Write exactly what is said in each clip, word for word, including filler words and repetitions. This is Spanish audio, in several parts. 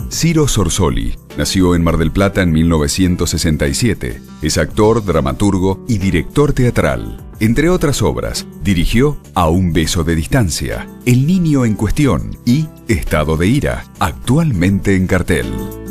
Ciro Sorsoli nació en Mar del Plata en mil novecientos sesenta y siete. Es actor, dramaturgo y director teatral. Entre otras obras, dirigió A un beso de distancia, El niño en cuestión y Estado de ira, actualmente en cartel.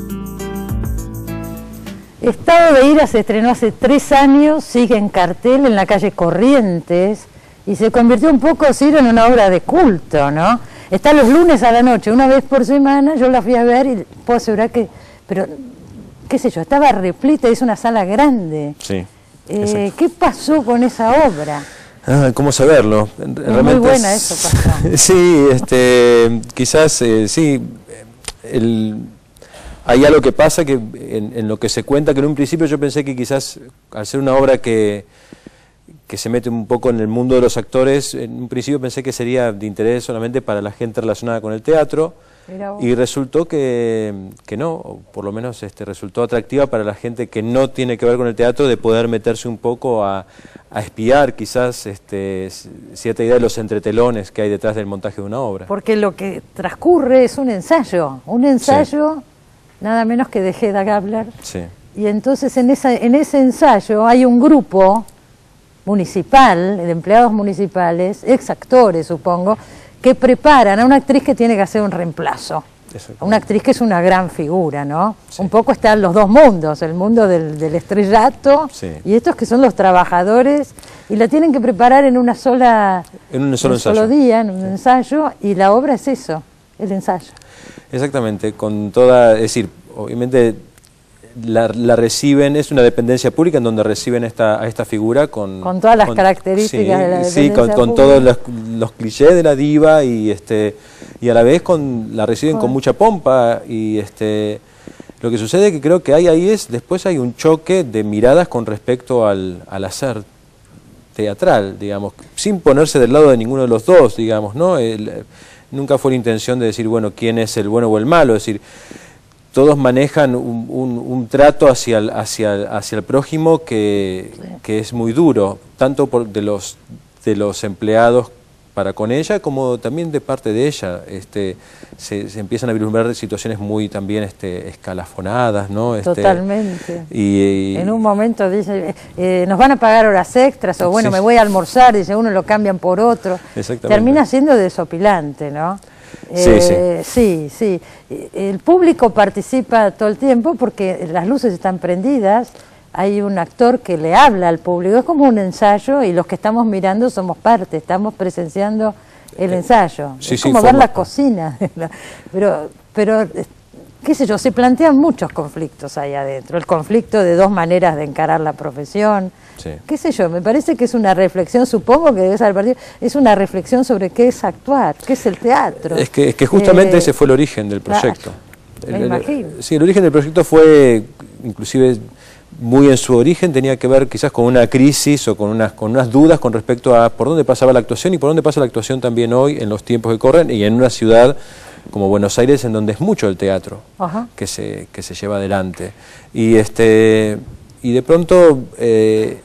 Estado de ira se estrenó hace tres años, sigue en cartel en la calle Corrientes y se convirtió un poco, Ciro, en una obra de culto, ¿no? Está los lunes a la noche, una vez por semana, yo la fui a ver y puedo asegurar que, pero, qué sé yo, estaba repleta, es una sala grande. Sí. Eh, ¿Qué pasó con esa obra? Ah, ¿cómo saberlo? Es muy buena es... eso pasó. Sí, este, quizás, eh, sí, el... hay algo que pasa que en, en lo que se cuenta, que en un principio yo pensé que quizás al ser una obra que, que se mete un poco en el mundo de los actores, en un principio pensé que sería de interés solamente para la gente relacionada con el teatro, y resultó que, que no, o por lo menos este, resultó atractiva para la gente que no tiene que ver con el teatro, de poder meterse un poco a, a espiar quizás este, cierta idea de los entretelones que hay detrás del montaje de una obra. Porque lo que transcurre es un ensayo, un ensayo... Sí. Nada menos que de Hedda Gabler. Sí. Y entonces en, esa, en ese ensayo hay un grupo municipal, de empleados municipales, ex actores supongo, que preparan a una actriz que tiene que hacer un reemplazo. Una actriz que es una gran figura, ¿no? Sí. Un poco están los dos mundos, el mundo del, del estrellato, sí, y estos que son los trabajadores, y la tienen que preparar en una sola, en un solo, un ensayo. solo día, en un sí. ensayo, y la obra es eso, el ensayo. Exactamente, con toda, es decir, obviamente la, la reciben, es una dependencia pública en donde reciben esta, a esta figura con... Con todas las con, características sí, de la dependencia sí, con, con todos los, los clichés de la diva y este y a la vez con la reciben con, con mucha pompa y este lo que sucede que creo que hay ahí es, después hay un choque de miradas con respecto al, al hacer teatral, digamos, sin ponerse del lado de ninguno de los dos, digamos, ¿no? El, nunca fue la intención de decir, bueno, quién es el bueno o el malo, es decir, todos manejan un, un, un trato hacia el, hacia, hacia el prójimo que, que es muy duro, tanto por, de, los, de los empleados para con ella, como también de parte de ella. Este, se, se empiezan a vislumbrar situaciones muy también este, escalafonadas, ¿no? Este, Totalmente. Y, y, en un momento dice, eh, nos van a pagar horas extras, o bueno, sí, me voy a almorzar, dice uno, lo cambian por otro. Termina siendo desopilante, ¿no? Sí, eh, sí. sí, sí. El público participa todo el tiempo porque las luces están prendidas, hay un actor que le habla al público, es como un ensayo y los que estamos mirando somos parte, estamos presenciando el ensayo. Sí, es sí, como ver forma... la cocina, pero, pero qué sé yo, se plantean muchos conflictos ahí adentro, el conflicto de dos maneras de encarar la profesión, sí, qué sé yo, me parece que es una reflexión, supongo que debe ser partido, es una reflexión sobre qué es actuar, qué es el teatro. Es que, es que justamente eh, ese fue el origen del proyecto. Claro, me el, imagino. El, sí, el origen del proyecto fue, inclusive, muy en su origen, tenía que ver quizás con una crisis o con unas, con unas dudas con respecto a por dónde pasaba la actuación y por dónde pasa la actuación también hoy, en los tiempos que corren, y en una ciudad como Buenos Aires, en donde es mucho el teatro que se, que se lleva adelante. Y, este, y de pronto, eh,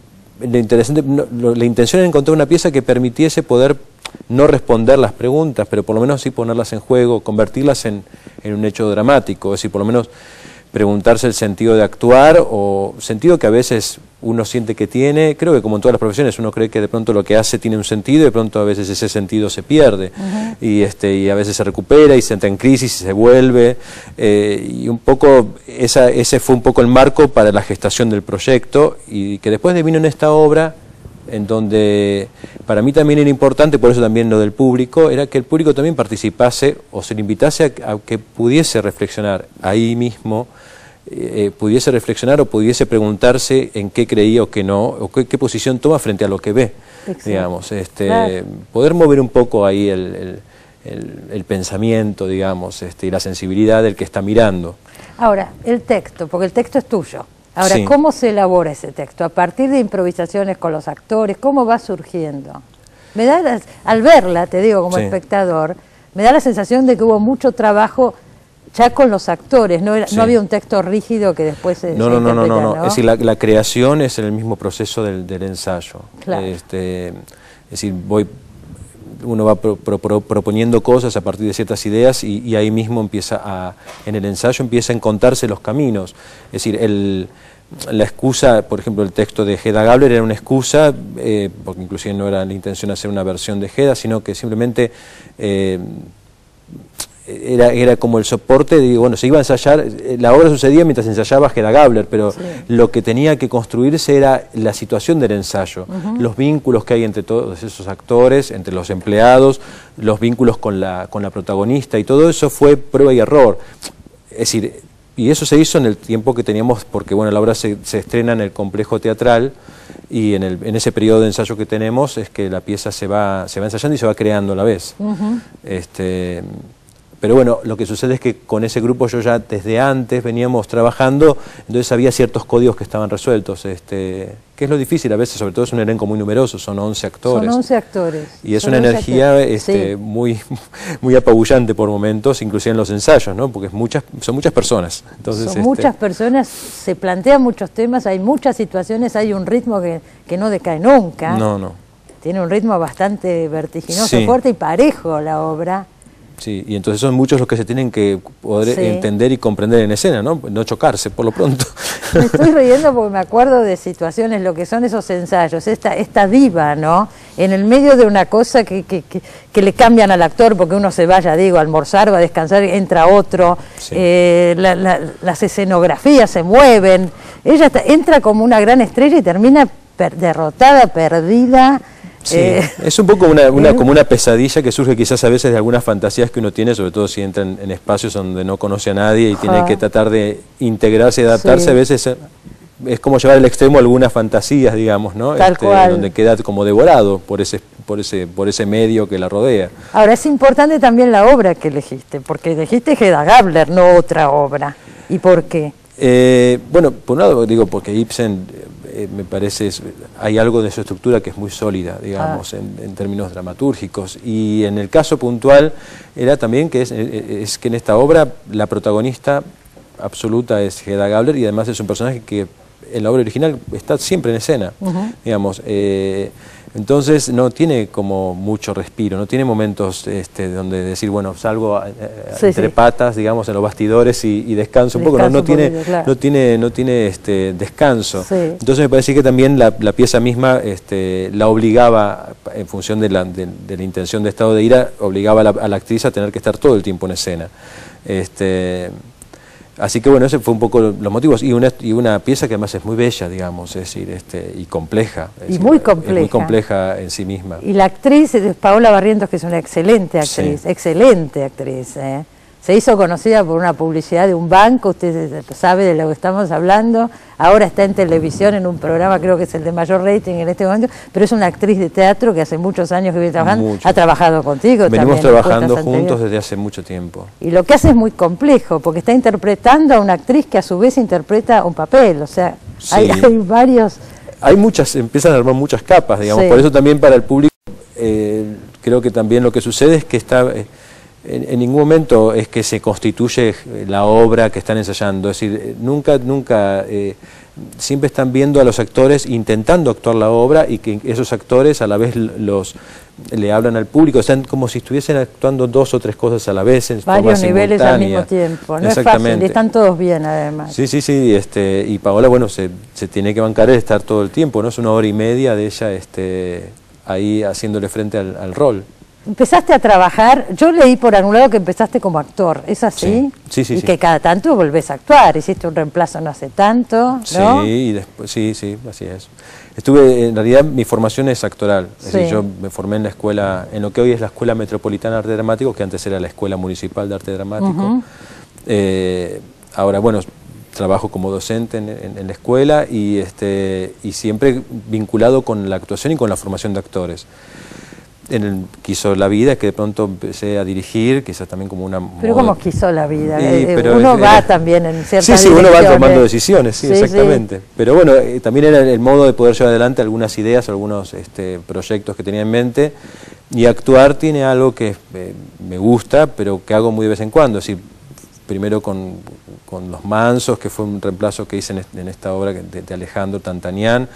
lo interesante, no, lo, la intención era encontrar una pieza que permitiese poder no responder las preguntas, pero por lo menos sí ponerlas en juego, convertirlas en, en un hecho dramático, es decir, por lo menos preguntarse el sentido de actuar o sentido que a veces uno siente que tiene. Creo que como en todas las profesiones uno cree que de pronto lo que hace tiene un sentido y de pronto a veces ese sentido se pierde. Uh-huh. y, este, y a veces se recupera y se entra en crisis y se vuelve eh, y un poco esa, ese fue un poco el marco para la gestación del proyecto y que después devino en esta obra en donde para mí también era importante, por eso también lo del público, era que el público también participase o se le invitase a, a que pudiese reflexionar ahí mismo, eh, pudiese reflexionar o pudiese preguntarse en qué creía o qué no, o qué, qué posición toma frente a lo que ve, exacto, digamos, este, claro, poder mover un poco ahí el, el, el, el pensamiento, digamos, este, y la sensibilidad del que está mirando. Ahora, el texto, porque el texto es tuyo. Ahora, sí, ¿cómo se elabora ese texto? ¿A partir de improvisaciones con los actores? ¿Cómo va surgiendo? Me da la, al verla, te digo, como sí, espectador, me da la sensación de que hubo mucho trabajo ya con los actores, no, era, sí, no había un texto rígido que después se, no, se no, no, no, no, no, ¿no? Es decir, la, la creación es en el mismo proceso del, del ensayo. Claro. Este, es decir, voy... uno va pro, pro, pro, proponiendo cosas a partir de ciertas ideas y, y ahí mismo empieza a, en el ensayo empieza a encontrarse los caminos. Es decir, el, la excusa, por ejemplo, el texto de Hedda Gabler era una excusa, eh, porque inclusive no era la intención hacer una versión de Hedda, sino que simplemente eh, Era, era como el soporte, de, bueno, se iba a ensayar, la obra sucedía mientras ensayaba Hedda Gabler, pero sí. Lo que tenía que construirse era la situación del ensayo, uh-huh. Los vínculos que hay entre todos esos actores, entre los empleados, los vínculos con la, con la protagonista, y todo eso fue prueba y error. Es decir, y eso se hizo en el tiempo que teníamos, porque bueno, la obra se, se estrena en el complejo teatral, y en, el, en ese periodo de ensayo que tenemos es que la pieza se va, se va ensayando y se va creando a la vez. Uh-huh. este, Pero bueno, lo que sucede es que con ese grupo yo ya desde antes veníamos trabajando, entonces había ciertos códigos que estaban resueltos, este, que es lo difícil a veces, sobre todo es un elenco muy numeroso, son once actores. Son once actores. Y es una energía este, sí. muy, muy apabullante por momentos, inclusive en los ensayos, ¿no? Porque es muchas, son muchas personas. Entonces, son este, muchas personas, se plantean muchos temas, hay muchas situaciones, hay un ritmo que, que no decae nunca. No, no. Tiene un ritmo bastante vertiginoso, sí. Fuerte y parejo la obra. Sí, y entonces son muchos los que se tienen que poder sí. entender y comprender en escena, ¿no? No chocarse, por lo pronto. Me estoy riendo porque me acuerdo de situaciones, lo que son esos ensayos, esta, esta diva, ¿no? En el medio de una cosa que, que, que, que le cambian al actor, porque uno se vaya, digo, a almorzar, va a descansar, entra otro, sí. eh, la, la, las escenografías se mueven, ella está, entra como una gran estrella y termina per, derrotada, perdida. Sí, eh, es un poco una, una, como una pesadilla que surge quizás a veces de algunas fantasías que uno tiene, sobre todo si entra en, en espacios donde no conoce a nadie y tiene que tratar de integrarse y adaptarse, sí. A veces es como llevar al extremo algunas fantasías, digamos, ¿no? Tal este, cual. Donde queda como devorado por ese, por, ese, por ese medio que la rodea. Ahora, es importante también la obra que elegiste, porque elegiste Hedda Gabler, no otra obra. ¿Y por qué? Eh, bueno, por un lado digo porque Ibsen eh, me parece es, hay algo de su estructura que es muy sólida, digamos, ah. en, en términos dramatúrgicos, y en el caso puntual era también que es, es que en esta obra la protagonista absoluta es Hedda Gabler, y además es un personaje que en la obra original está siempre en escena, uh-huh. digamos, eh, entonces no tiene como mucho respiro, no tiene momentos este, donde decir, bueno, salgo eh, sí, entre sí. patas, digamos, en los bastidores y, y descanso un poco, no, no, tiene, poquito, claro. no tiene, no tiene este, descanso. Sí. Entonces me parece que también la, la pieza misma este, la obligaba, en función de la, de, de la intención de estado de ira, obligaba a la, a la actriz a tener que estar todo el tiempo en escena. Este, Así que bueno, ese fue un poco los motivos, y una, y una pieza que además es muy bella, digamos, es decir, este, y compleja. Es y decir, muy compleja. Es muy compleja en sí misma. Y la actriz es Paola Barrientos, que es una excelente actriz, sí. excelente actriz, ¿eh? Se hizo conocida por una publicidad de un banco, usted sabe de lo que estamos hablando, ahora está en televisión en un programa, creo que es el de mayor rating en este momento, pero es una actriz de teatro que hace muchos años que viene trabajando, mucho. Ha trabajado contigo. Venimos también, trabajando juntos desde hace mucho tiempo. Y lo que hace es muy complejo, porque está interpretando a una actriz que a su vez interpreta un papel, o sea, sí. hay, hay varios... Hay muchas, empiezan a armar muchas capas, digamos, sí. Por eso también para el público, eh, creo que también lo que sucede es que está... Eh, En, en ningún momento es que se constituye la obra que están ensayando, es decir, nunca, nunca, eh, siempre están viendo a los actores intentando actuar la obra, y que esos actores a la vez los le hablan al público, están como si estuviesen actuando dos o tres cosas a la vez en varios niveles al mismo tiempo, no es fácil, y están todos bien además. Sí, sí, sí, este, y Paola, bueno, se, se tiene que bancar el estar todo el tiempo, ¿no? Es una hora y media de ella este, ahí haciéndole frente al, al rol. Empezaste a trabajar, yo leí por algún lado que empezaste como actor, ¿es así? Sí, sí, sí. Y sí. que cada tanto volvés a actuar, hiciste un reemplazo no hace tanto, ¿no? Sí, y después, sí, sí, así es. Estuve, en realidad mi formación es actoral, es sí. decir, yo me formé en la escuela, en lo que hoy es la Escuela Metropolitana de Arte Dramático, que antes era la Escuela Municipal de Arte Dramático. Uh-huh. eh, ahora, bueno, trabajo como docente en, en, en la escuela, y, este, y siempre vinculado con la actuación y con la formación de actores. En el, quiso la vida que de pronto empecé a dirigir, quizás también como una... Pero ¿cómo quiso la vida? Sí, eh, pero uno es, va era, también en ciertas Sí, sí, uno va tomando eh. decisiones, sí, sí exactamente. Sí. Pero bueno, eh, también era el modo de poder llevar adelante algunas ideas, algunos este, proyectos que tenía en mente, y actuar tiene algo que eh, me gusta, pero que hago muy de vez en cuando, es decir, primero con, con Los Mansos, que fue un reemplazo que hice en, en esta obra de, de Alejandro Tantanián,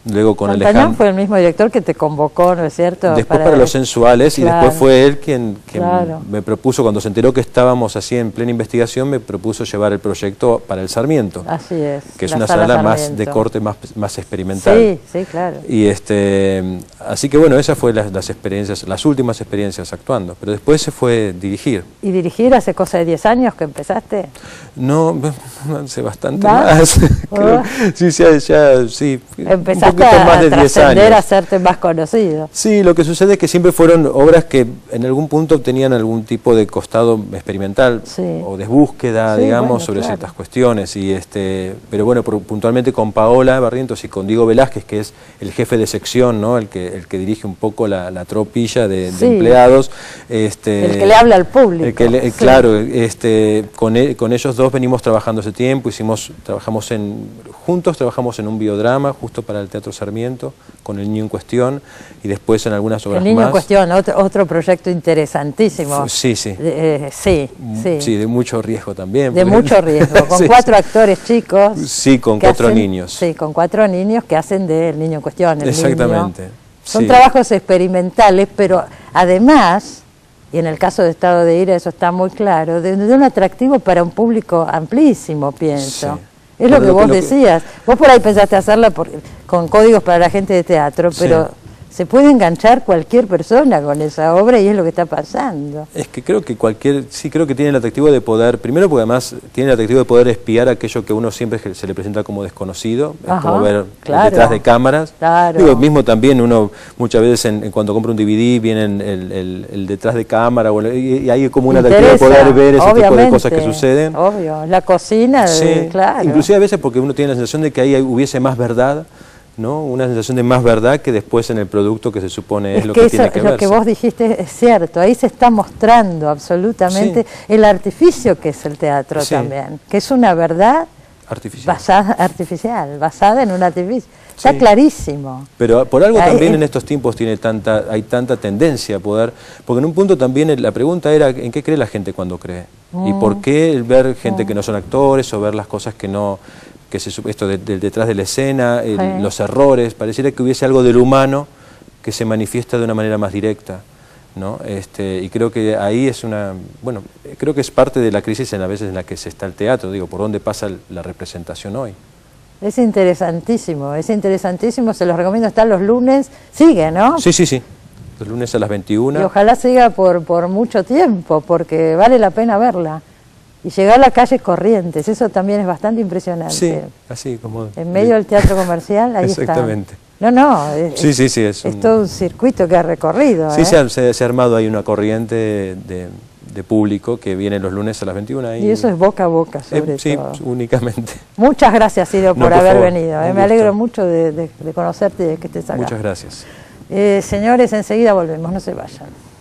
luego con Montañón Alejandro. fue el mismo director que te convocó, ¿no es cierto? Después para, para los sensuales, claro. y después fue él quien, quien Claro. me propuso, cuando se enteró que estábamos así en plena investigación, me propuso llevar el proyecto para el Sarmiento. Así es. Que es la una sala sala más Sarmiento. de corte, más, más experimental. Sí, sí, claro. Y este, así que bueno, esas fueron las, las experiencias, las últimas experiencias actuando. Pero después se fue dirigir. ¿Y dirigir hace cosa de diez años que empezaste? No, hace bastante ¿Más? más. Creo, sí, ya, ya, sí. Empezaste un poquito a, más de a diez trascender, años. a hacerte más conocido. Sí, lo que sucede es que siempre fueron obras que en algún punto tenían algún tipo de costado experimental Sí. o de búsqueda, Sí, digamos, bueno, sobre claro. ciertas cuestiones. Y este, pero bueno, por- puntualmente con Paola Barrientos y con Diego Velázquez, que es el jefe de sección, ¿no? el, que, el que dirige un poco la, la tropilla de, de Sí. empleados. Este, El que le habla al público. el que le- Sí. Claro, este, con, e- con ellos dos venimos trabajando hace tiempo, hicimos, trabajamos en, juntos trabajamos en un biodrama justo para el Teatro Sarmiento, con el niño en cuestión, y después en algunas obras El niño más. en cuestión, otro, otro proyecto interesantísimo. Sí, sí. Eh, sí, sí. Sí, de mucho riesgo también. De porque- mucho riesgo, con Sí, cuatro actores chicos. Sí, con que cuatro hacen- niños. Sí, con cuatro niños que hacen del niño en cuestión. El Exactamente. niño. Son Sí. trabajos experimentales, pero además, y en el caso de Estado de Ira eso está muy claro, de, de un atractivo para un público amplísimo, pienso. Sí. Es lo Pero que lo que- vos lo que- decías. Vos por ahí pensaste hacerla por- con códigos para la gente de teatro, Sí. pero se puede enganchar cualquier persona con esa obra y es lo que está pasando. Es que creo que cualquier, sí creo que tiene el atractivo de poder, primero porque además tiene el atractivo de poder espiar aquello que uno siempre se le presenta como desconocido, es Ajá, como ver claro. detrás de cámaras. Claro. Digo, mismo también uno muchas veces en, en cuando compra un D V D viene el, el- el detrás de cámara o el- y, y hay como un atractivo de Interesa, poder ver ese tipo de obviamente, cosas que suceden. Obvio, la cocina, Sí, de- claro. inclusive a veces porque uno tiene la sensación de que ahí hubiese más verdad, ¿no? Una sensación de más verdad que después en el producto que se supone es, Es lo que, que, eso- tiene que lo verse. que vos dijiste es cierto, ahí se está mostrando absolutamente Sí. el artificio que es el teatro Sí. también, que es una verdad Artificial. basada, artificial, basada en un artificio. Está Sí. clarísimo. Pero por algo Ahí- también en estos tiempos tiene tanta, hay tanta tendencia a poder, porque en un punto también el- la pregunta era ¿en qué cree la gente cuando cree? ¿Y por qué el ver gente que no son actores o ver las cosas que no, que se, sup- esto de- de- detrás de la escena, el- Sí. los errores, pareciera que hubiese algo del humano que se manifiesta de una manera más directa, ¿no? Este, y creo que ahí es una, bueno, creo que es parte de la crisis en a veces en la que se está el teatro, digo, por dónde pasa el- la representación hoy. Es interesantísimo, es interesantísimo, se los recomiendo, está los lunes, sigue, ¿no? Sí, sí, sí, los lunes a las veintiuna. Y ojalá siga por, por mucho tiempo, porque vale la pena verla. Y llegar a la calle Corrientes, eso también es bastante impresionante. Sí, así como... En medio del teatro comercial, ahí Exactamente. está. No, no, es, Sí, sí, sí, es es un- todo un circuito que ha recorrido. Sí, ¿eh? se ha, se- se ha armado ahí una corriente de, de público que viene los lunes a las veintiuna. Y eso es boca a boca, sobre eh, sí, todo. únicamente. Muchas gracias, Ciro, No, por por haber favor, venido. ¿eh? un Me alegro gusto. mucho de, de- de conocerte y de que estés acá. Muchas gracias. Eh, señores, enseguida volvemos, no se vayan.